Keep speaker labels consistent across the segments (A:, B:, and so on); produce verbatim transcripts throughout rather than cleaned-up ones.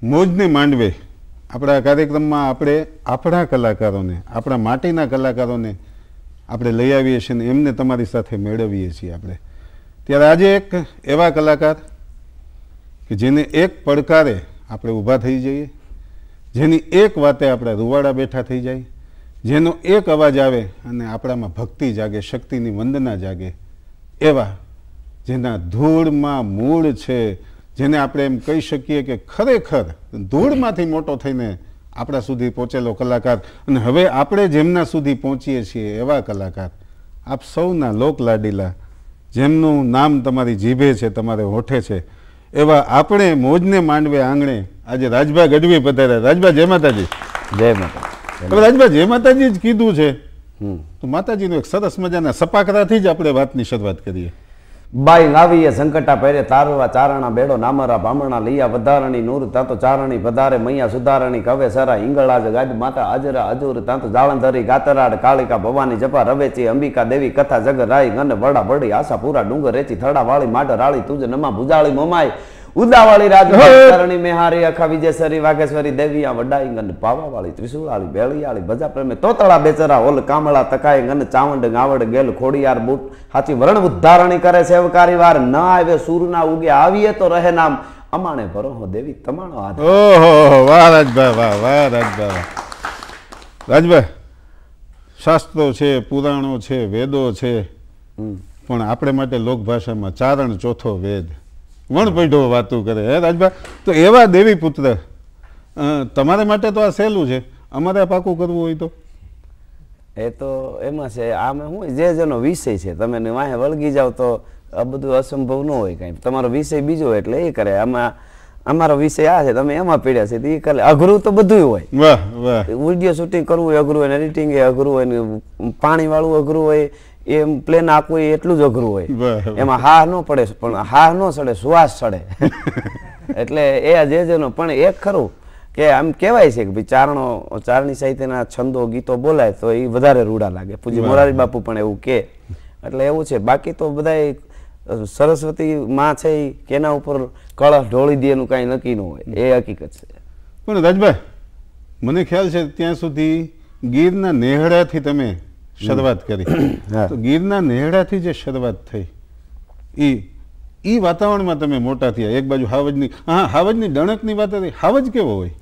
A: મોજને માંડવે આપણા કાર્યક્રમમાં આપણે આપણા કલાકારોને આપણા માટીના કલાકારોને આપણે લઈ આવીએ છીએ ને એમને તમારી સાથે મેળવીએ છીએ આપણે. ત્યારે આજે એક એવા કલાકાર કે જેને એક પડકારે આપણે ઊભા થઈ જઈએ, જેની એક વાતે આપણે રૂવાડા બેઠા થઈ જાય, જેનો એક અવાજ આવે અને આપણામાં ભક્તિ જાગે, શક્તિની વંદના જાગે, એવા જેના ધૂળમાં મૂળ છે, જેને આપણે એમ કહી શકીએ કે ખરેખર ધૂળમાંથી મોટો થઈને આપણા સુધી પહોંચેલો કલાકાર, અને હવે આપણે જેમના સુધી પહોંચીએ છીએ એવા કલાકાર, આપ સૌના લોકલાડીલા, જેમનું નામ તમારી જીભે છે, તમારે હોઠે છે, એવા આપણે મોજને માંડવે આંગણે આજે રાજભા ગઢવી પધાર્યા. રાજભા જય માતાજી.
B: જય માતા.
A: હવે રાજભા જય માતાજી જ કીધું છે તો માતાજીનું એક સરસ મજાના સપાકરાથી જ આપણે વાતની શરૂઆત કરીએ.
B: બાઈ લાવીએ સંકટા પહેરે તારવા ચારણા બેડો નામરા બામણા લૈયા વધારણી નૂર તાતો ચારણી પધારે મૈયા સુધારણી કવે સરા ઇંગળાજ ગાજ માતા અજરા અજુર તાતો જાળંધરી ગાતરાડ કાળિકા ભવાની જપા રવેચી અંબિકા દેવી કથા જગ રાઈ ગન વડા બડી આશા પૂરા ડુંગર રેચી થડા વાળી માઢ રાળી તુજ નમા ભુજાળી મોમાઈ ઉદાવાળી રાજકારણી મેહારી અખા વિજયસરી વાઘેશ્વરી દેવી આ વડાઈ ગન પાવાવાળી ત્રિશુળાળી બેળિયાળી ભજા પ્રેમે તોતળા બેચરા ઓલ કામળા તકાઈ ગન ચાવંડ ગાવડ ગેલ ખોડિયાર બૂટ હાચી વરણ ઉદ્ધારણી કરે સેવકારી વાર ન આવે સૂરના ઉગે આવીએ તો રહે નામ અમાણે ભરોહો દેવી તમાણો હાથ.
A: ઓહો વાહ રાજભાઈ, વાહ વાહ રાજભાઈ. રાજભાઈ, શાસ્ત્રો છે, પુરાણો છે, વેદો છે, પણ આપણે માટે લોકભાષામાં ચારણ ચોથો વેદ વણપૈઢો વાતું કરે. હે રાજભાઈ, તો એવા દેવી પુત્ર તમારા માટે તો આ સહેલું છે, અમારે પાકું કરવું હોય તો
B: એ તો એમાં છે. આમાં શું જે જેનો વિષય છે તમે વાહે વળગી જાવ તો આ બધું અસંભવ ન હોય કાંઈ. તમારો વિષય બીજો હોય એટલે એ કરે. આમાં અમારો વિષય આ છે, તમે એમાં પીડ્યા છે એ કરે. અઘરું તો બધું હોય.
A: વાહ વાહ.
B: વિડીયો શૂટિંગ કરવું હોય અઘરું હોય, એડિટિંગ એ અઘરું હોય, ને પાણી વાળું અઘરું હોય, એમ પ્લેન આખું હોય એટલું જ અઘરું હોય. એમાં હા ન પડે પણ હા ન સડે સુવાસ સડે. એટલે એ જે જેનો પણ એક ખરું કે આમ કહેવાય છે કે ભાઈ ચારણો ચારણી સાહિત્યના છંદો ગીતો બોલાય તો એ વધારે રૂડા લાગે. પૂજ્ય મોરારી બાપુ પણ એવું કે. એટલે એવું છે. બાકી તો બધા સરસ્વતી માં છે કે એના ઉપર કળશ ઢોળી દે એનું કાંઈ નક્કી ન હોય, એ હકીકત છે.
A: પણ રાજભાઈ, મને ખ્યાલ છે ત્યાં સુધી ગીરના નેહડાથી તમે શરૂઆત કરી. તો ગીરના નેહડાથી જે શરૂઆત થઈ એ એ વાતાવરણમાં તમે મોટા થયા. એક બાજુ હાવજની, હા હાવજની ડણકની વાત હતી. હાવજ કેવો હોય?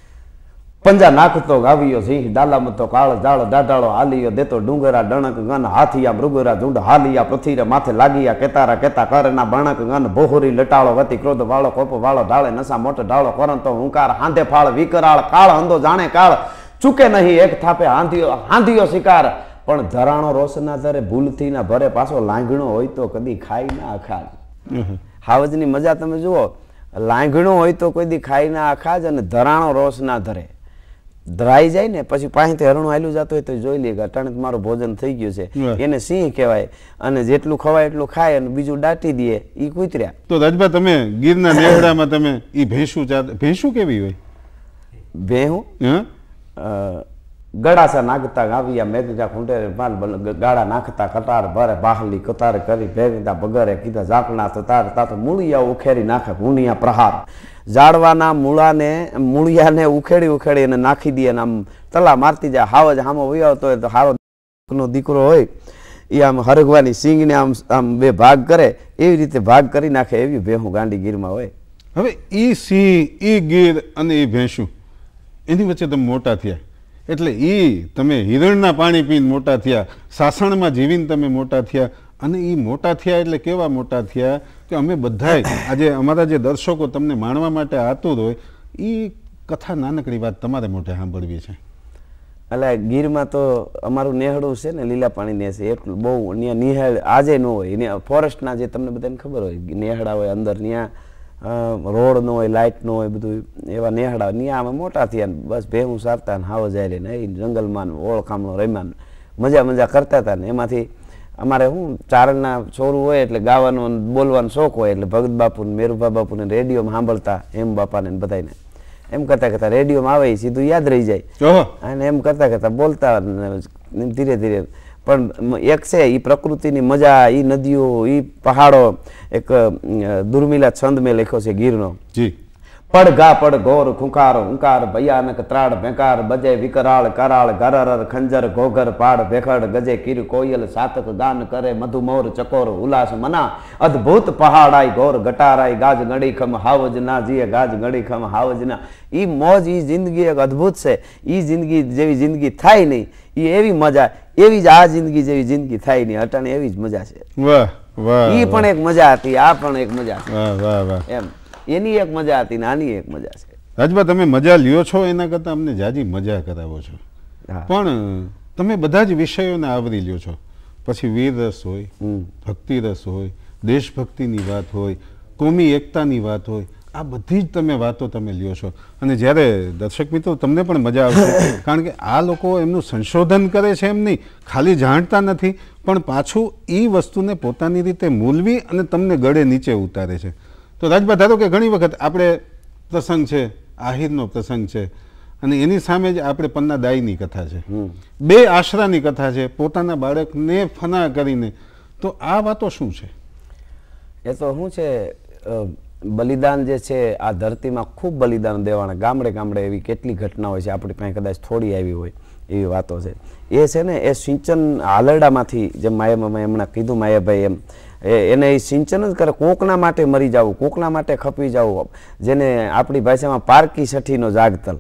B: પંજા નાખતો ગાવ્યો સિંહ ડાલામતો કાળ જાળ દાઢાળો હાલિયો દેતો ડુંગરા ડણક ગન હાથિયા મૃગરા ઝુંડ હાલિયા પૃથ્વીરે માથે લાગિયા કેતારા કેતા કરના બણક ગન ભોહરી લટાળો વતી ક્રોધ વાળો કોપ વાળો ઢાળે નશા મોટો ઢાળો કરંતો હુંકાર હાંધે ફાળ વિકરાળ કાળ અંધો જાણે કાળ ચૂકે નહીં એક થાપે હાંધિયો હાંધિયો શિકાર પણ ધરાણો રોષ ના ધરે ભૂલથી ના ભરે પાછો લાંઘણો હોય તો કદી ખાઈ ના અખાજ. હાવજની મજા તમે જુઓ, લાંઘણો હોય તો કોઈ દી ખાઈ ના અખાજ અને ધરાણો રોષ ના ધરે. ધરાઈ જાય ને પછી પાસેથી હરણું હાલ્યું જતું હોય તો જોઈ લે કે અટાણે મારું ભોજન થઈ ગયું છે, એને સિંહ કહેવાય. અને જેટલું ખવાય એટલું ખાય અને બીજું દાટી દે એ કૂતર્યા. તો
A: રાજભા, તમે ગીરના નેહડામાં તમે એ ભેંસું ભેંસું કેવી હોય?
B: ભેહું ગળાસા નાખતા ગાવ્યા મેઘજા ખૂંટે ગાળા નાખતા કટાર ભરે બાહલી કતાર કરી ભેગતા બગરે કીધા ઝાકણા તતાર તાતો મૂળિયા ઉખેડી નાખે ગુણિયા પ્રહાર. ઝાડવાના મૂળાને મૂળિયાને ઉખેડી ઉખેડી અને નાખી દે અને આમ તલા મારતી જાય. હાવજ હામો વૈયાવતો હોય તો હારો નો દીકરો હોય એ આમ હરગવાની સિંગને આમ આમ બે ભાગ કરે એવી રીતે ભાગ કરી નાખે એવી ભેહું ગાંડી ગીરમાં હોય.
A: હવે ઈ સિંહ, ઈ ગીર અને એ ભેંસું એની વચ્ચે તમે મોટા થયા એટલે ઈ તમે હિરણના પાણી પીને મોટા થયા, સાસણમાં જીવીને તમે મોટા થયા. અને એ મોટા થયા એટલે કેવા મોટા થયા કે અમે બધાય આજે અમારા જે દર્શકો તમને માણવા માટે આતુર હોય એ કથા નાનકડી વાત તમારે મોઢે સાંભળવી છે.
B: એટલે ગીરમાં તો અમારું નેહડું છે ને લીલા પાણી ને છે એટલું બહુ નિહાળ આજે ન હોય. ફોરેસ્ટના જે તમને બધાને ખબર હોય નેહડા હોય અંદર, ત્યાં રોડ નો હોય, લાઇટ નો હોય, બધું એવા નેહડા ત્યાં અમે મોટા થયા. બસ ભેહું સારતા ને હાવ જાય ને એ જંગલમાં ઓળખામણો રમ્યા મજા મજા કરતા હતા. ને એમાંથી અમારે શું ચારણના છોરું હોય એટલે ગાવાનો બોલવાનો શોખ હોય એટલે ભગત બાપુ ને મેરુભા બાપુ ને રેડિયોમાં સાંભળતા એમ બાપાને બધાને એમ કરતા કરતા રેડિયોમાં આવે સીધું યાદ રહી જાય અને એમ કરતા કરતા બોલતા ધીરે ધીરે. પણ એક છે એ પ્રકૃતિની મજા, એ નદીઓ, એ પહાડો. એક દુર્મિલા છંદ મેં લખ્યો છે ગીરનો. પડઘા પડ ઘોર ખુંખાર હુંકાર ભયાનક ત્રાડ ભેંકાર બજે વિકરાળ કરાળ ગરર ખંજર ઘોઘર પાડ ભેખડ ગજે કીર કોયલ સાતક ગાન કરે મધુમોર ચકોર ઉલ્લાસ મના અદ્ભુત પહાડાઈ ઘોર ગટારાઈ ગાજ ગડીખમ હાવજ ના જીએ ગાજ ગડીખમ હાવજ ના ઈ મોજ ઈ જિંદગી એક અદ્ભુત છે ઈ જિંદગી જેવી જિંદગી થાય નહીં ઈ એવી મજા એવી જ આ જિંદગી જેવી જિંદગી થાય નહીં અટાણે એવી જ મજા છે
A: વાહ વાહ
B: ઈ પણ એક મજા હતી આ પણ એક મજા છે
A: વાહ વાહ વાહ
B: એમ એની એક મજા હતી ને આની એક મજા છે
A: રાજભા તમે મજા લ્યો છો એના કરતાં અમને જાજી મજા કરાવો છો પણ તમે બધા જ વિષયોને આવરી લ્યો છો પછી વીર રસ હોય ભક્તિ રસ હોય દેશભક્તિની વાત હોય કોમી એકતાની વાત હોય આ બધી જ તમે વાતો તમે લ્યો છો અને જ્યારે દર્શક મિત્રો તમને પણ મજા આવશે કારણ કે આ લોકો એમનું સંશોધન કરે છે એમ નહીં ખાલી જાણતા નથી પણ પાછું એ વસ્તુને પોતાની રીતે મૂલવી અને તમને ગળે નીચે ઉતારે છે તો રાજભા ધારો કે ઘણી વખત આપણે પ્રસંગ છે આહિરનો પ્રસંગ છે અને એની સામે જ આપણે પન્ના દાઈની કથા છે બે આશરાની કથા છે પોતાના બાળકને ફના કરીને તો આ વાતો શું છે
B: એ તો શું છે બલિદાન જે છે આ ધરતીમાં ખૂબ બલિદાન દેવાના ગામડે ગામડે એવી કેટલી ઘટના હોય છે આપણી પાસે કદાચ થોડી આવી હોય એવી વાતો છે એ છે ને એ સિંચન હાલરડામાંથી જેમ માયામાં એમણે કીધું માયાભાઈ એમ એને એ સિંચન જ કરે કોકના માટે મરી જવું કોકના માટે ખપી જવું જેને આપણી ભાષામાં પારકી સઠીનો જાગતલ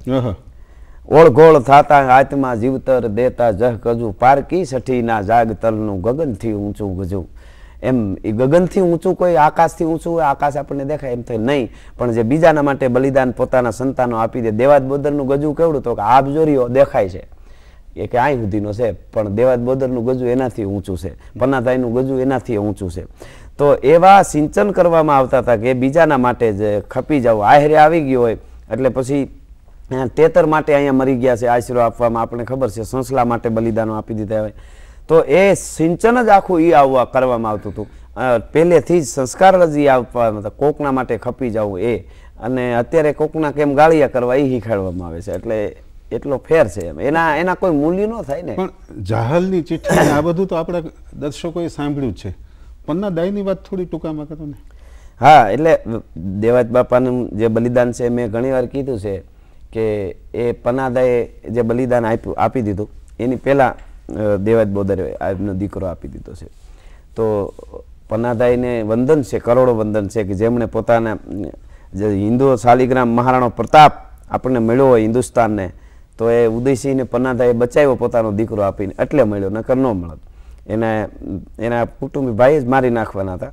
B: ઓળઘોળ થાતા હાથમાં જીવતર દેતા જહ ગજુ પારકી સઠીના જાગતલનું ગગનથી ઊંચું ગજુ એમ એ ગગનથી ઊંચું કોઈ આકાશથી ઊંચું હોય આકાશ આપણને દેખાય એમ થાય નહીં પણ જે બીજાના માટે બલિદાન પોતાના સંતાનો આપી દે દેવાદ બોદરનું ગજુ કેવડું તો કે આપ જોરીઓ દેખાય છે એ કે આઈ સુધીનો છે પણ દેવાદ બોદરનું ગજુ એનાથી ઊંચું છે પન્નાદાઈનું ગજુ એનાથી ઊંચું છે તો એવા સિંચન કરવામાં આવતા હતા કે બીજાના માટે જ ખપી જવું આહેરે આવી ગયો હોય એટલે પછી તેતર માટે અહીંયા મરી ગયા છે આશરો આપવામાં આપણે ખબર છે સંસલા માટે બલિદાનો આપી દીધા હોય તો એ સિંચન જ આખું એ આવવા કરવામાં આવતું હતું પહેલેથી જ સંસ્કાર જ એ આપવામાં હતા કોકના માટે ખપી જવું એ અને અત્યારે કોકના કેમ ગાળિયા કરવા એ શીખાડવામાં આવે છે એટલે એટલો ફેર છે એમ એના એના કોઈ મૂલ્ય ન થાય ને
A: પણ જાહલની ચિઠ્ઠી આ બધું તો આપણા દર્શકોએ સાંભળ્યું જ છે પન્ના દાઈની વાત થોડી ટૂંકામાં કરો ને
B: હા એટલે દેવાજ બાપાનું જે બલિદાન છે મેં ઘણી વાર કીધું છે કે એ પન્નાદાએ જે બલિદાન આપ્યું આપી દીધું એની પહેલાં દેવાજ બોદરે એમનો દીકરો આપી દીધો છે તો પન્નાદાઈને વંદન છે કરોડો વંદન છે કે જેમણે પોતાના જે હિન્દુ શાલિગ્રામ મહારાણો પ્રતાપ આપણને મળ્યો હોય હિન્દુસ્તાનને તો એ ઉદયસિંહને પન્નાદાએ બચાવ્યો પોતાનો દીકરો આપીને એટલે મળ્યો નકર ન મળત એને એના કુટુંબી ભાઈ જ મારી નાખવાના હતા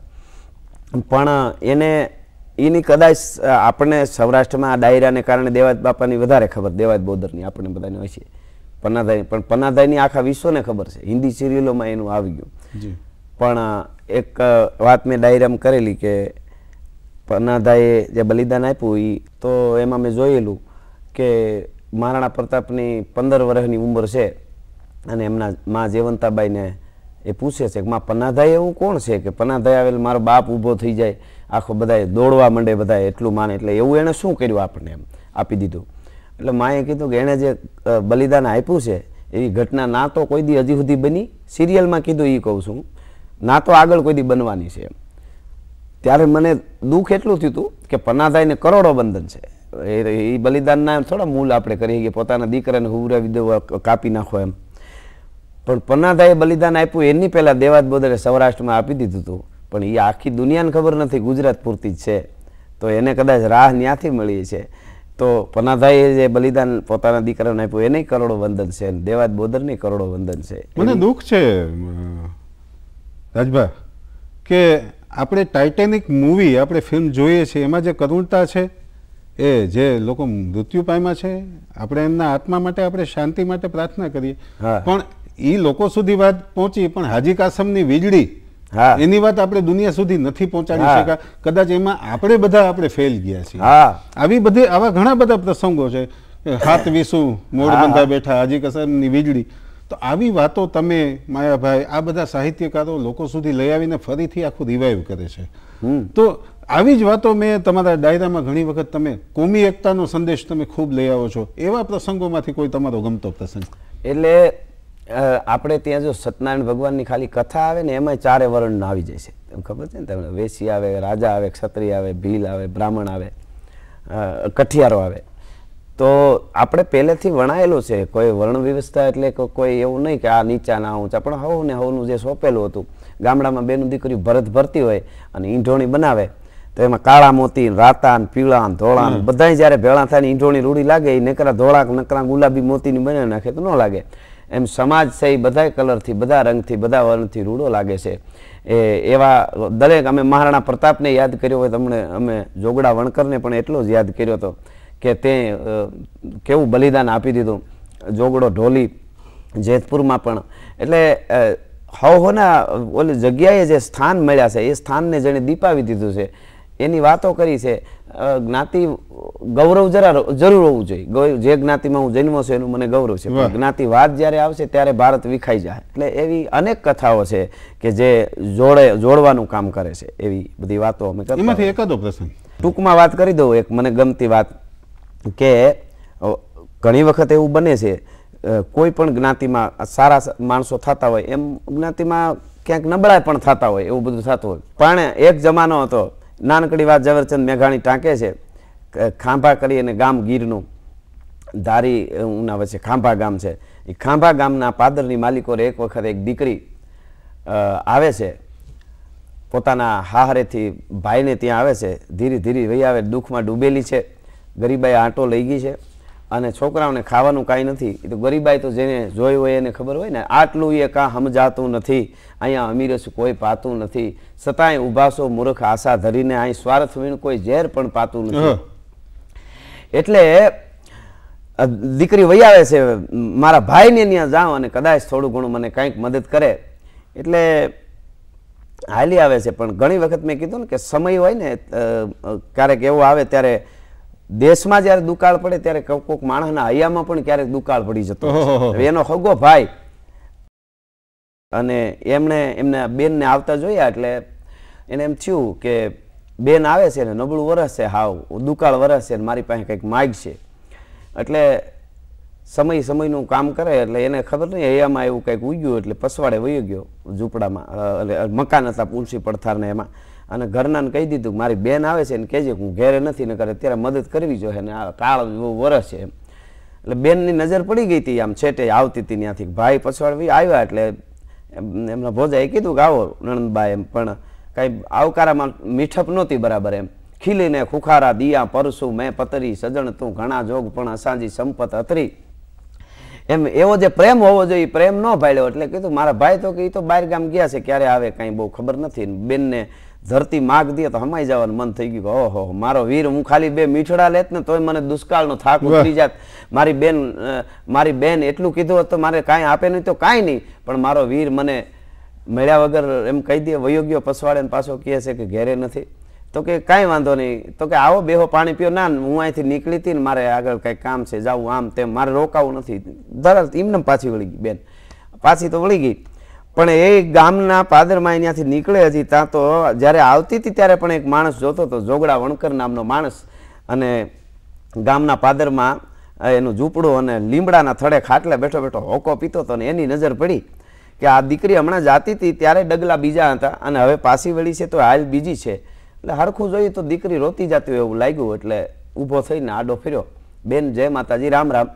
B: પણ એને એની કદાચ આપણને સૌરાષ્ટ્રમાં આ ડાયરાને કારણે દેવાજ બાપાની વધારે ખબર દેવાજ બોદરની આપણને બધાને હોય છે પન્નાદાઈ પણ પન્નાદાઈની આખા વિશ્વને ખબર છે હિન્દી સિરિયલોમાં એનું આવી ગયું પણ એક વાત મેં ડાયરામાં કરેલી કે પન્નાદાઈએ જે બલિદાન આપ્યું એ તો એમાં મેં જોયેલું કે મહારાણા પ્રતાપની પંદર વર્ષની ઉંમર છે અને એમના મા જયવંતાબાઈને એ પૂછે છે કે માં પન્નાદાઈ એવું કોણ છે કે પન્નાદાઈ આવેલ મારો બાપ ઊભો થઈ જાય આખો બધાએ દોડવા માંડે બધાએ એટલું માને એટલે એવું એણે શું કર્યું આપણને એમ આપી દીધું એટલે માએ કીધું કે એણે જે બલિદાન આપ્યું છે એવી ઘટના ના તો કોઈ દી હજી સુધી બની સિરિયલમાં કીધું એ કહું છું ના તો આગળ કોઈ દી બનવાની છે એમ ત્યારે મને દુઃખ એટલું થયું હતું કે પન્નાદાઈને કરોડો બંધન છે એ બલિદાનના થોડા મૂળ આપણે કરીએ કે પોતાના દીકરાને હુવરાવી દેવા કાપી નાખો એમ પણ પન્નાદાઈએ બલિદાન આપ્યું એની પહેલાં દેવાજ બોદરે સૌરાષ્ટ્રમાં આપી દીધું હતું પણ એ આખી દુનિયાને ખબર નથી ગુજરાત પૂરતી જ છે તો એને કદાચ રાહ ત્યાંથી મળી છે તો પન્નાદાઈએ જે બલિદાન પોતાના દીકરાને આપ્યું એને કરોડો વંદન છે દેવાજ બોદરની કરોડો વંદન છે
A: મને દુઃખ છે રાજભા કે આપણે ટાઇટેનિક મૂવી આપણે ફિલ્મ જોઈએ છીએ એમાં જે કરુણતા છે એ જે લોકો મૃત્યુ પામ્યા છે આપણે એમના આત્મા માટે આપણે શાંતિ માટે પ્રાર્થના કરીએ પણ એ લોકો સુધી વાત પહોંચી પણ હાજી કાસમની વીજળી એની વાત આપણે દુનિયા સુધી નથી પહોંચાડી શક્યા કદાચ એમાં આપણે બધા આપણે ફેલ ગયા છીએ આવી બધી આવા ઘણા બધા પ્રસંગો છે હાથ વીસું મોડ બંધા બેઠા હાજી કાસમની વીજળી તો આવી વાતો તમે માયાભાઈ આ બધા સાહિત્યકારો લોકો સુધી લઈ આવીને ફરીથી આખું રિવાઇવ કરે છે તો આવી જ વાતો મેં તમારા ડાયરામાં ઘણી વખત તમે કોમી એકતાનો સંદેશ તમે ખૂબ લઈ આવો છો એવા પ્રસંગોમાંથી કોઈ તમારો ગમતો પ્રસંગ
B: એટલે આપણે ત્યાં જો સત્યનારાયણ ભગવાનની ખાલી કથા આવે ને એમાં ચારે વર્ણ આવી જાય છે એમ ખબર છે ને તમને વેસી આવે રાજા આવે ક્ષત્રિય આવે ભીલ આવે બ્રાહ્મણ આવે કઠિયારો આવે. તો આપણે પહેલેથી વણાયેલું છે, કોઈ વર્ણ વ્યવસ્થા એટલે કોઈ એવું નહીં કે આ નીચા ના ઊંચા, પણ હવ ને હવનું જે સોંપેલું હતું. ગામડામાં બેનું દીકરી ભરત ભરતી હોય અને ઈંઢોણી બનાવે તો એમાં કાળા મોતી, રાતા, પીળા, ધોળા બધા જયારે ભેળા થાય ઈંઢોણી રૂડી લાગે, એ નકરા ધોળા નકરા ગુલાબી મોતીની બનાવી નાખે તો ન લાગે. એમ સમાજ છે એ બધા કલરથી, બધા રંગથી, બધા વર્ણથી રૂડો લાગે છે. એ એવા દરેક અમે મહારાણા પ્રતાપને યાદ કર્યો હોય, તમને અમે જોગડા વણકરને પણ એટલો જ યાદ કર્યો હતો કે તે કેવું બલિદાન આપી દીધું. જોગડો ઢોલી જેતપુરમાં પણ, એટલે હવ હોના ઓલી જગ્યાએ જે સ્થાન મળ્યા છે એ સ્થાનને જેણે દીપાવી દીધું છે એની વાતો કરી છે. જ્ઞાતિ ગૌરવ જરા જરૂર હોવું જોઈએ. જે જ્ઞાતિમાં હું જન્મો છું એનું મને ગૌરવ છે, પણ જ્ઞાતિવાદ જ્યારે આવશે ત્યારે ભારત વિખાઈ જાય. એટલે એવી અનેક કથાઓ છે કે જે જોડે જોડવાનું કામ કરે છે. એવી બધી વાતો અમે કરતા.
A: એમાંથી એકાદો પ્રસંગ
B: ટૂંકમાં વાત કરી દઉં. એક મને ગમતી વાત કે ઘણી વખત એવું બને છે કોઈ પણ જ્ઞાતિમાં સારા માણસો થતા હોય એમ જ્ઞાતિમાં ક્યાંક નબળા પણ થતા હોય, એવું બધું થતું હોય. પણ એક જમાનો હતો, નાનકડી વાત ઝવેરચંદ મેઘાણી ટાંકે છે, ખાંભા કરી અને ગામ ગીરનું ધારી ઉના વચ્ચે ખાંભા ગામ છે. એ ખાંભા ગામના પાદરની માલિકો એક વખત એક દીકરી આવે છે, પોતાના હાહરેથી ભાઈને ત્યાં આવે છે, ધીરે ધીરે વહી આવે, દુઃખમાં ડૂબેલી છે, ગરીબાઈ આંટો લઈ ગઈ છે અને છોકરાઓને ખાવાનું કાંઈ નથી. એ તો ગરીબાઈ તો જેને જોઈ હોય એને ખબર હોય ને, આટલું એ કાં સમજાતું નથી, અહીંયા અમીરસ કોઈ પાતું નથી, છતાંય ઉભાસો મૂર્ખ આશા ધરીને અહીં સ્વાર્થ વીણ કોઈ ઝેર પણ પાતું નથી. એટલે દીકરી વહી આવે છે, મારા ભાઈને ત્યાં જાઉં અને કદાચ થોડું ઘણું મને કંઈક મદદ કરે. એટલે હાલી આવે છે. પણ ઘણી વખત મેં કીધું ને કે સમય હોય ને ક્યારેક એવો આવે ત્યારે દેશમાં જયારે દુકાળ પડે ત્યારે કોઈક માણસના હૈયામાં પણ ક્યારેક દુકાળ પડી જતો. એનો હગો ભાઈ અને એમણે એમના બેનને આવતા જોયા એટલે એને એમ થયું કે બેન આવે છે ને નબળું વરસ છે, હાવ દુકાળ વરસ છે, મારી પાસે કંઈક માગ છે. એટલે સમય સમયનું કામ કરે એટલે એને ખબર નહીં, હૈયામાં એવું કંઈક ઉગ્યું એટલે પસવાડે વહી ગયો ઝૂંપડામાં, એટલે મકાન હતા પૂંછી પડથારને એમાં. અને ઘરનાને કહી દીધું મારી બેન આવે છે ને કહેજે હું ઘેરે નથી ને કરે, અત્યારે મદદ કરવી જોઈએ ને આ કાળ વરસ છે એમ. એટલે બેનની નજર પડી ગઈ હતી આમ છેટે આવતી હતી ત્યાંથી, ભાઈ પછવાડવી આવ્યા એટલે એમના ભોજાએ કીધું કે આવો નણંદબા એમ, પણ કાંઈ આવકારામાં મીઠપ નહોતી બરાબર એમ. ખીલીને ખુખારા દિયા પરસું મેં પતરી, સજણ તું ઘણા જોગ પણ અસાંજી સંપત અતરી. એમ એવો જે પ્રેમ હોવો જોઈએ પ્રેમ ન ભાળ્યો. એટલે કીધું મારા ભાઈ તો કે એ તો બહાર ગામ ગયા છે, ક્યારે આવે કાંઈ બહુ ખબર નથી. બેનને ધરતી માગ દે તો હમાઈ જવાનું મન થઈ ગયું. ઓહો મારો વીર, હું ખાલી બે મીઠડા લેત ને તોય મને દુષ્કાળનો થાક ઉતરી જાત. મારી બેન મારી બેન એટલું કીધું હતું મારે કાંઈ આપે નહીં તો કાંઈ નહીં, પણ મારો વીર મને મળ્યા વગર એમ કહી દે વયો ગયો પસવાડે પાછો કહે છે કે ઘેરે નથી. તો કે કાંઈ વાંધો નહીં, તો કે આવો બેહો પાણી પીઓ. ના હું અહીંથી નીકળી હતી ને મારે આગળ કંઈક કામ છે, જાવું આમ તેમ, મારે રોકાવું નથી. ધરત એમને પાછી વળી ગઈ બેન, પાછી તો વળી ગઈ. પણ એ ગામના પાદરમાં ત્યાંથી નીકળે હજી ત્યાં તો જ્યારે આવતી હતી ત્યારે પણ એક માણસ જોતો હતો, જોગડા વણકર નામનો માણસ, અને ગામના પાદરમાં એનું ઝૂંપડું અને લીમડાના થડે ખાટલે બેઠો બેઠો હોકો પીતો હતો. ને એની નજર પડી કે આ દીકરી હમણાં જાતી હતી ત્યારે ડગલા બીજા હતા અને હવે પાછી વળી છે તો હાલ બીજી છે. એટલે હરખું જોયું તો દીકરી રોતી જતી હોય એવું લાગ્યું. એટલે ઊભો થઈને આડો ફર્યો, બેન જય માતાજી, રામ રામ.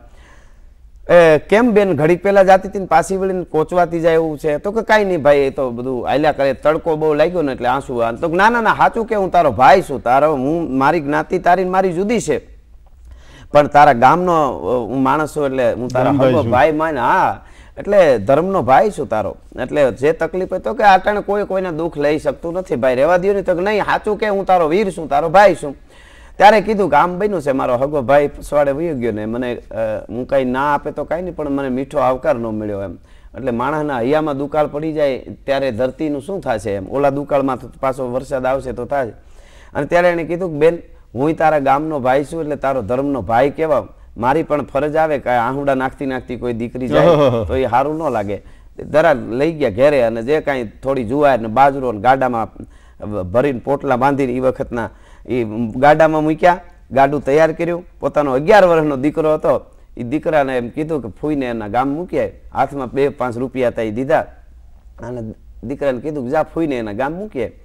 B: એ કેમ બેન ઘડીક પહેલા જાતી હતી ને પાછી વળીને કોચવાતી જાય એવું છે? તો કે કાંઈ નહીં ભાઈ, એ તો બધું હાલ્યા કરે, તડકો બહુ લાગ્યો ને એટલે આંસુ. તો ના ના ના સાચું કે હું તારો ભાઈ છું, તારો હું મારી જ્ઞાતિ તારી મારી જુદી છે, પણ તારા ગામનો હું માણસ છું એટલે હું તારા હગો ભાઈ માને. હા એટલે ધર્મનો ભાઈ છું તારો. એટલે જે તકલીફ હોય તો કે આટાણે કોઈ કોઈને દુઃખ લઈ શકતું નથી ભાઈ, રહેવા દો ને. તો કે નહીં સાચું કે હું તારો વીર છું, તારો ભાઈ છું. ત્યારે કીધું કે આમ બન્યું છે મારો હગો ભાઈ પસવાડે વયો ગયો ને મને હું કાંઈ ના આપે તો કાંઈ નહીં, પણ મને મીઠો આવકાર ન મળ્યો એમ. એટલે માણસના હૈયામાં દુકાળ પડી જાય ત્યારે ધરતીનું શું થશે એમ, ઓલા દુકાળમાં પાછો વરસાદ આવશે તો થાય. અને ત્યારે એણે કીધું કે બેન હું તારા ગામનો ભાઈ છું એટલે તારો ધર્મનો ભાઈ કહેવા, મારી પણ ફરજ આવે કે આહુડા નાખતી નાખતી કોઈ દીકરી જાય તો એ સારું ન લાગે. જરા લઈ ગયા ઘેરે અને જે કાંઈ થોડી જુવાર ને બાજરો ને ગાડામાં ભરીને પોટલા બાંધીને એ વખતના એ ગાડામાં મૂક્યા, ગાડું તૈયાર કર્યું. પોતાનો અગિયાર વર્ષનો દીકરો હતો એ દીકરાને એમ કીધું કે ફૂઈને એના ગામ મૂક્યા, હાથમાં બે પાંચ રૂપિયા હતા એ દીધા અને દીકરાને કીધું કે જા ફૂઈને એના ગામ મૂકીએ.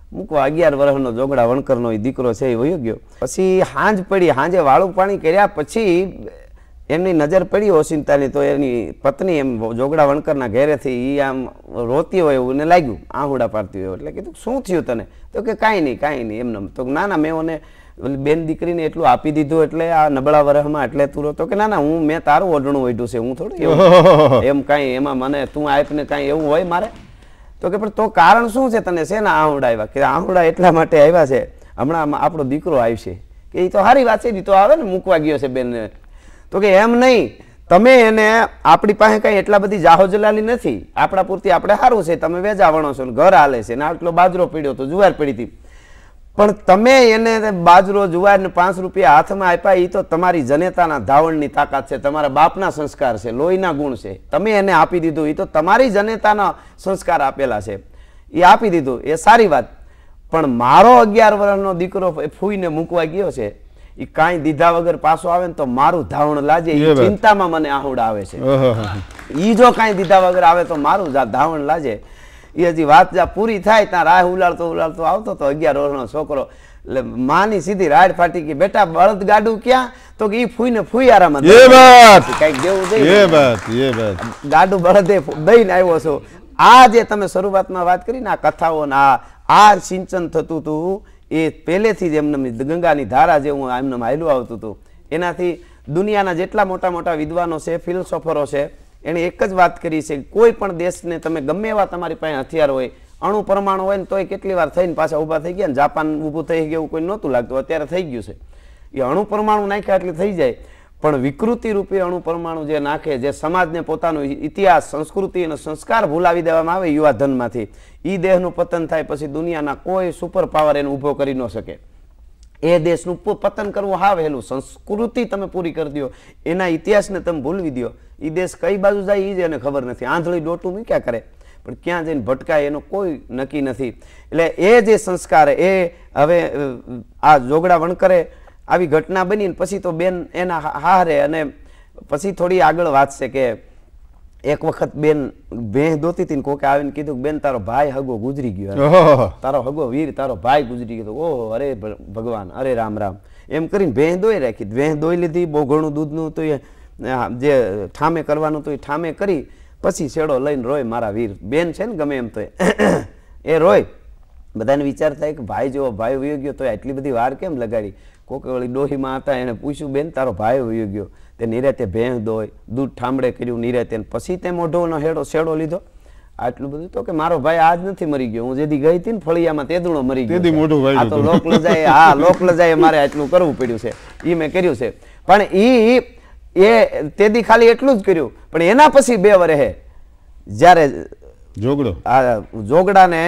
B: મૂકવા અગિયાર વર્ષનો જોગડા વણકરનો એ દીકરો છે એ વયો ગયો. પછી હાંજ પડી, હાંજે વાળું પાણી કર્યા પછી એમની નજર પડી ઓશિંતાની, તો એની પત્ની એમ જોગડા વણકરના ઘેરેથી એ આમ રોતી હોય એવું એને લાગ્યું, આહુડા પાડતી હોય. એટલે કીધું શું થયું તને? તો કે કાંઈ નહીં કાંઈ નહીં એમને. તો ના ના મેં ઓને બેન દીકરીને એટલું આપી દીધું એટલે આ નબળા વરહમાં એટલે તું રો. તો કે ના ના હું મેં તારું ઓઢણું ઓઢ્યું છે, હું થોડું એમ કાંઈ એમાં મને તું આપને કાંઈ એવું હોય મારે? તો કે પણ તો કારણ શું છે તને શેના આહુડા આવ્યા? કે આહુડા એટલા માટે આવ્યા છે, હમણાં આપણો દીકરો આવશે. કે એ તો સારી વાત છે, તો આવે ને મૂકવા ગયો છે બેનને. તો કે એમ નહીં, તમે એને આપણી પાસે કઈ એટલા બધી જાહો જલાલી નથી, આપણા પૂરતી આપણે સારું છે, તમે વેજા વણો છો, ઘર હાલે છે ને આટલો બાજરો પીડ્યો તો જુવાર પડી હતી, પણ તમે એને બાજરો જુવાર ને પાંચ રૂપિયા હાથમાં આપ્યા, એ તો તમારી જનેતાના ધાવણની તાકાત છે, તમારા બાપના સંસ્કાર છે, લોહીના ગુણ છે, તમે એને આપી દીધું, એ તો તમારી જનેતાના સંસ્કાર આપેલા છે, એ આપી દીધું, એ સારી વાત. પણ મારો અગિયાર વર્ષનો દીકરો ફૂઈને મૂકવા ગયો છે, એ કાંઈ દીધા વગર પાછો આવે ને તો મારું ધાવણ લાજે, એ ચિંતામાં મને આહુડા આવે છે. ઈ જો કાંઈ દીધા વગર આવે તો મારું ધાવણ લાજે. એ હજી વાત જા પૂરી થાય ત્યાં રાહ ઉલાડતો ઉલાડતો આવતો તો અગિયાર વર્ષનો છોકરો, એટલે માની સીધી રાડ ફાટી ગઈ, બેટા બળદ ગાડું ક્યાં? તો કે ઈ ફૂઈને ફૂઈ આરામ કઈક દેવું દઈ ગાડું બળદે દઈને આવ્યો છો. આ જે તમે શરૂઆતમાં વાત કરી ને આ કથાઓ આ આ સિંચન થતું હતું એ પહેલેથી જ એમને ગંગાની ધારા જેવું એમને હાલ્યું આવતું હતું. એનાથી દુનિયાના જેટલા મોટા મોટા વિદ્વાનો છે, ફિલોસોફરો છે, એણે એક જ વાત કરી છે, કોઈ પણ દેશને તમે ગમે એવા તમારી પાસે હથિયાર હોય, અણુ પરમાણુ હોય ને તોય કેટલી વાર થઈને પાછા ઊભા થઈ ગયા ને જાપાન ઊભું થઈ ગયું કોઈ નહોતું લાગતું, અત્યારે થઈ ગયું છે. એ અણુ પરમાણુ નાખ્યા એટલે થઈ જાય, પણ વિકૃતિ રૂપે અણુ પરમાણુ જે નાખે, જે સમાજને પોતાનો ઇતિહાસ, સંસ્કૃતિ અને સંસ્કાર ભૂલાવી દેવામાં આવે યુવાધનમાંથી, એ દેહનું પતન થાય પછી દુનિયાના કોઈ સુપર પાવર એને ઊભો કરી ન શકે. એ દેશનું પતન કરવું હા વહેલું, સંસ્કૃતિ તમે પૂરી કરી દો, એના ઇતિહાસને તમે ભૂલવી દો, એ દેશ કઈ બાજુ જાય એ જ એને ખબર નથી. આંધળી ડોટું મૂક્યા કરે પણ ક્યાં જઈને ભટકાય એનો કોઈ નક્કી નથી. એટલે એ જે સંસ્કાર એ હવે આ જોગડા વણકરે આવી ઘટના બની ને પછી તો બેન એના હારે, અને પછી થોડી આગળ વાત છે કે એક વખત બેન ભેંસ દોતી હતી ને કોકે આવીને કીધું કે બેન તારો ભાઈ હગો ગુજરી ગયો, તારો હગો વીર તારો ભાઈ ગુજરી ગયો. ઓહો અરે ભગવાન, અરે રામ રામ એમ કરીને ભેંસ દોઈ રાખી. ભેંસ દોઈ લીધી, બહુ ઘણું દૂધનું તો એ જે ઠામે કરવાનું તો એ ઠામે કરી પછી છેડો લઈને રોય મારા વીર. બેન છે ને ગમે એમ તો એ રોય. બધાને વિચાર થાય કે ભાઈ જેવો ભાઈ વયો ગયો તો એટલી બધી વાર કેમ લગાડી? કોકે વળી ડોહીમાં હતા એને પૂછ્યું બેન તારો ભાઈ વયો ગયો, તે નિરાતે ભેંસ દોય, દૂધ ઠામડે કર્યું નિરાતે, પછી તે મોઢોનો હેડો છેડો લીધો. આટલું બધું તો કે મારો ભાઈ આજ નથી મરી ગયો, હું જેથી ગઈ હતી ને ફળિયામાં તેદુણો મરી ગયો. આ તો લોક લજાય, હા લોક લજાય મારે આટલું કરવું પડ્યું છે, એ મેં કર્યું છે. પણ ઈ એ તેદી ખાલી એટલું જ કર્યું, પણ એના પછી બે વર્ષે જ્યારે
A: જોગડો
B: આ જોગડાને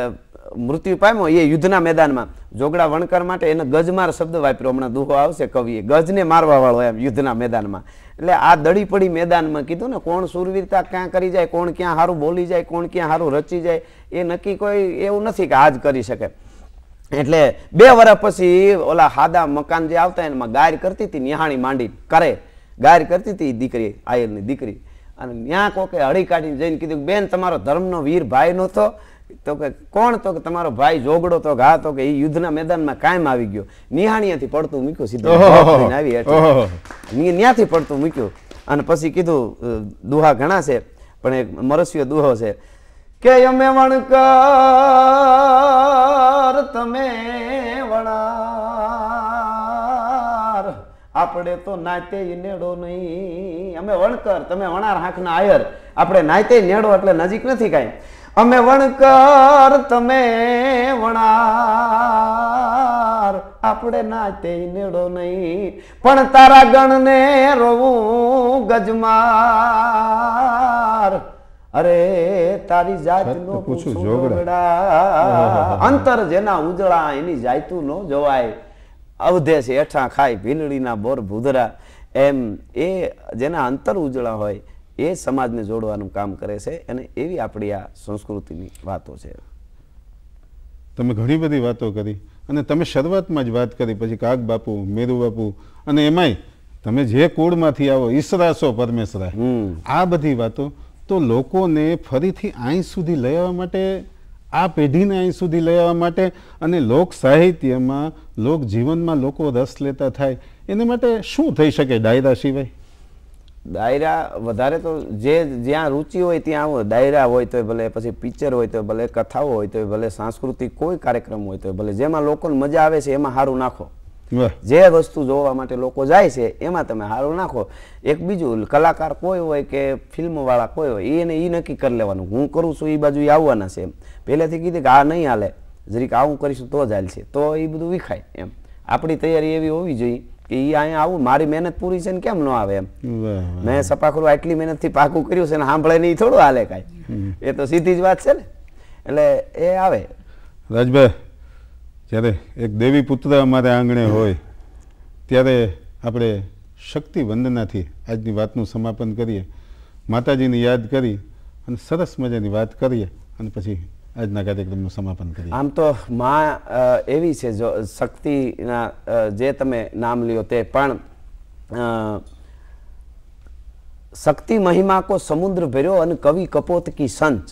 B: મૃત્યુ પામ્યો એ યુદ્ધના મેદાનમાં, જોગડા વણકર માટે એને ગજમાર શબ્દ વાપર્યો, હમણાં દુહો આવશે કવિએ, ગજને મારવા વાળો એમ યુદ્ધના મેદાનમાં. એટલે આ દડી પડી મેદાનમાં કીધું ને, કોણ સુરવીરતા ક્યાં કરી જાય, કોણ ક્યાં સારું બોલી જાય, કોણ ક્યાં સારું રચી જાય, એ નક્કી કોઈ એવું નથી કે આજ કરી શકે. એટલે બે વર્ષ પછી ઓલા હાદા મકાન જે આવતા એમાં ગાય કરતી હતી, નિહાણી માંડી કરે ગાય કરતી હતી દીકરી, આયરની દીકરી, અને ત્યાં કોકે હળી કાઢીને જઈને કીધું બેન તમારો ધર્મનો વીર ભાઈ નહોતો? તો કે કોણ? તો કે તમારો ભાઈ જોગડો. તો ઘા તો કે એ યુદ્ધના મેદાનમાં કાયમ આવી ગયો. નિહાણીયાથી પડતું મૂક્યું, સીધું આવી ત્યાંથી પડતું મૂક્યું. અને પછી કીધું દુહા ઘણા છે પણ એક મરસ્યો દુહો છે કે અમે વણકર તમે વણાર, આપણે તો નાતે નેડો નહીં. અમે વણકર તમે વણાર હાંકના આયર, આપણે નાતે નેડો એટલે નજીક નથી કાંઈ. અમે વણકર તમે વણાર, આપણે નાતે નેડો નહીં, પણ તારા ગણને રોવું ગજમાર. અરે તારી જાત નો પૂછું જોગડા, અંતર જેના ઉજળા એની જાયતું નો જોવાય. અવધે છે એઠા ખાય ભીલડીના બોર ભૂદરા, એમ એ જેના અંતર ઉજળા હોય એ સમાજને જોડવાનું કામ કરે છે. અને એવી આપણી આ સંસ્કૃતિની વાતો છે.
A: તમે ઘણી બધી વાતો કરી અને તમે શરૂઆતમાં જ વાત કરી, પછી કાગ બાપુ, મેરુ બાપુ, અને એમાંય તમે જે કુળમાંથી આવો, ઈસરાસો પરમેશ્વરા, આ બધી વાતો તો લોકોને ફરીથી અહીં સુધી લઈ આવવા માટે આ પેઢીને અહીં સુધી લઈ આવવા માટે અને લોક સાહિત્યમાં લોક જીવનમાં લોકો રસ લેતા થાય એને માટે શું થઈ શકે ડાયરા સિવાય?
B: ડાયરા વધારે તો જે જ્યાં રુચિ હોય ત્યાં આવો, ડાયરા હોય તો ભલે, પછી પિક્ચર હોય તો ભલે, કથાઓ હોય તો ભલે, સાંસ્કૃતિક કોઈ કાર્યક્રમ હોય તો ભલે, જેમાં લોકોને મજા આવે છે એમાં સારું નાખો. જે વસ્તુ જોવા માટે લોકો જાય છે એમાં તમે સારું નાખો. એક બીજું, કલાકાર કોઈ હોય કે ફિલ્મવાળા કોઈ હોય એને એ નક્કી કરી લેવાનું, હું કરું છું એ બાજુ એ આવવાના છે એમ. પહેલેથી કીધું કે આ નહીં હાલે, જરીક આવું કરીશું તો જ હાલશે, તો એ બધું વિખાય એમ. આપણી તૈયારી એવી હોવી જોઈએ કે એ અહીંયા આવું, મારી મહેનત પૂરી છે ને કેમ ન આવે એમ. મેં સપાખરું આટલી મહેનતથી પાકું કર્યું છે ને સાંભળે નહીં થોડું હાલે કાંઈ, એ તો સીધી જ વાત છે ને. એટલે એ આવે.
A: રાજભાઈ, જ્યારે એક દેવી પુત્ર અમારે આંગણે હોય ત્યારે આપણે શક્તિ વંદનાથી આજની વાતનું સમાપન કરીએ, માતાજીને યાદ કરી અને સરસ મજાની વાત કરીએ અને પછી આજના કાર્યક્રમનું સમાપન કરીએ.
B: આમ તો માં એવી છે, જો શક્તિના જે તમે નામ લ્યો તે પણ શક્તિ મહિમા કો સમુદ્ર ભર્યો અને કવિ કપોત કી સંચ.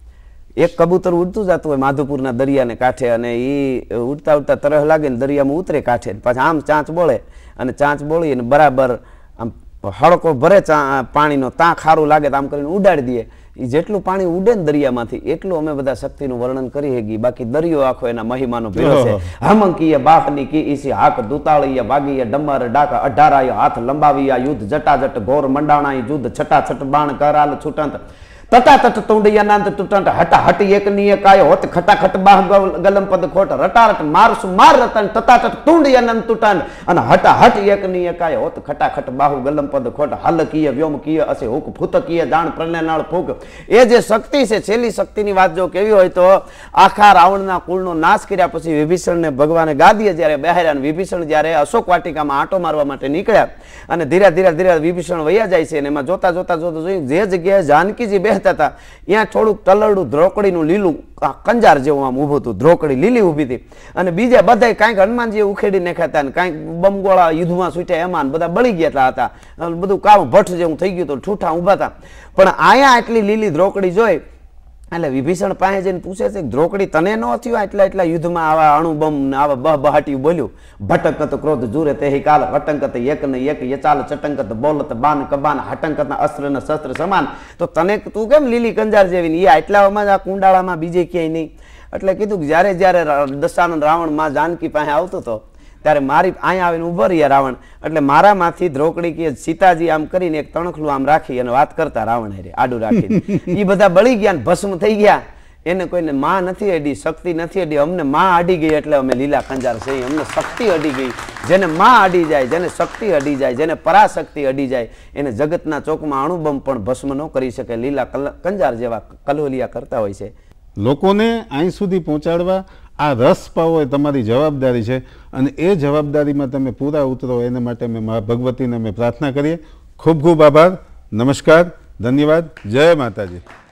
B: એક કબૂતર ઉડતું જતું હોય માધુપુરના દરિયાને કાંઠે અને એ ઉડતા ઉડતા તરહ લાગે ને દરિયામાં ઉતરે કાંઠે, પછી આમ ચાંચ બોળે અને ચાંચ બોળી અને બરાબર આમ હળકો ભરે પાણીનો, ત્યાં ખારું લાગે તો આમ કરીને ઉડાડી દઈએ. એ જેટલું પાણી ઉડે ને દરિયામાંથી એટલું અમે બધા શક્તિનું વર્ણન કરી શકીએ. બાકી દરિયો આખો એના મહિમાનો ભેળો છે. હમંકીય બાહની કી ઈસી હાક દુતાળીય ભાગીય ડમર ડાકા અઢારાય હાથ લંબાવીયા યુદ્ધ જટાજટ ઘોર મંડાણા યુદ્ધ છટાછટ બાણ કરાલ છૂટંત તટાતટ તુંડિયાનાંત તૂટંટ હટા હટી એક નિય કાય હોત ખટાખટ બાહ ગલમ પદ ખોટ રટારટ મારસુ માર રતન તટાતટ તુંડિયાનંત તૂટંટ અને હટા હટ એક નિય કાય હોત ખટાખટ બાહુ ગલમ પદ ખોટ હલકીય વ્યોમકીય અસે હુક ફૂતકીય જાણ પ્રણયનાળ ફૂક. એ જે શક્તિ છે, છેલ્લી શક્તિની વાત જો કેવી હોય તો આખા રાવણના કુળનો નાશ કર્યા પછી વિભીષણને ભગવાને ગાદીએ જ્યારે બેહાર્યા, વિભીષણ જ્યારે અશોક વાટિકામાં આંટો મારવા માટે નીકળ્યા અને ધીરે ધીરે ધીરે વિભીષણ વયા જાય છે અને એમાં જોતા જોતા જોતા જોયું જે જગ્યાએ જાનકીજી બેહતા હતા ત્યાં થોડુંક તલરડું ધ્રોકડીનું લીલું કંજાર જેવું આમ ઊભું હતું, ધ્રોકડી લીલી ઊભી હતી અને બીજા બધા કાંઈક હનુમાનજી ઉખેડી નાખ્યા હતા ને કાંઈક બમગોળા યુદ્ધમાં છૂટ્યા એમાં બધા બળી ગયા હતા, બધું કાળું ભટ્ટ જેવું થઈ ગયું હતું, ઠૂઠા ઊભા હતા. પણ આયા આટલી લીલી ધ્રોકડી જોઈ એટલે વિભીષણ પાસે જઈને પૂછે છે ધ્રોકડી તને ન થયું એટલા એટલા યુદ્ધમાં આવા અણુબમ ને આવા બહ બહાટી બોલ્યું? ભટકત ક્રોધ જુરે તે કાલ હટંકત એક ને એક યચાલ ચટંકત બોલત બાન કબાન હટંકતના અસ્ત્ર ને શસ્ત્ર સમાન. તો તને તું કેમ લીલી કંજાર જેવી ને એ એટલામાં આ કુંડાળામાં બીજે ક્યાંય નહીં? એટલે કીધું કે જ્યારે જ્યારે દશાનંદ રાવણ માં જાનકી પાસે આવતો હતો ત્યારે મારી અહીંયા આવીને ઉભો રહ્યા રાવણ, એટલે મારામાંથી ધ્રોકડી કે સીતાજી આમ કરીને એક તણખલું આમ રાખી અને વાત કરતા રાવણ હારે આડું રાખીને એ બધા બળી ગયા ને ભસ્મ થઈ ગયા. એને કોઈને માં નથી અડી, શક્તિ નથી અડી, અમને માં અડી ગઈ એટલે અમે લીલા કંજાર છે, અમને શક્તિ અડી ગઈ. જેને માં અડી જાય, જેને શક્તિ અડી જાય, જેને પરાશક્તિ અડી જાય એને જગતના ચોકમાં અણુબમ પણ ભસ્મ ન કરી શકે. લીલા કંજાર જેવા કલોલિયા કરતા હોય છે.
A: લોકોને અહીં સુધી પહોંચાડવા આ રસ પાવો એ તમારી જવાબદારી છે અને એ જવાબદારીમાં તમે પૂરા ઉતરો એના માટે અમે મા ભગવતીને અમે પ્રાર્થના કરીએ. ખૂબ ખૂબ આભાર. નમસ્કાર, ધન્યવાદ. જય માતાજી.